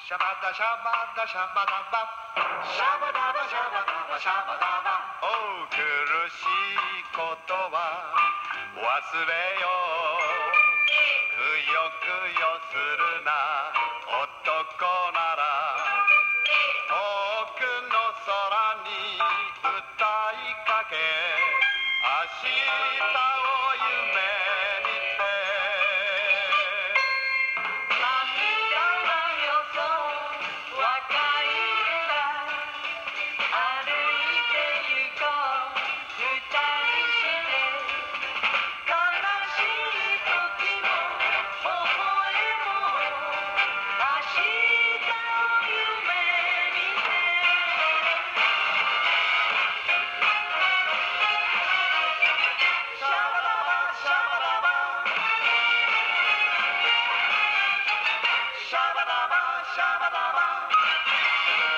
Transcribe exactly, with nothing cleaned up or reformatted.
シャバダシャバダシャバダバシャバダバシャバダバシャバダバおう苦しいことは忘れようくよくよするな男なら遠くの空に歌いかけ明日を夢見て涙はよそう若いんだ歩いて行こう二人して悲しい時も微笑もう明日を夢見てシャバダバシャバダバシャバダバシャバダバ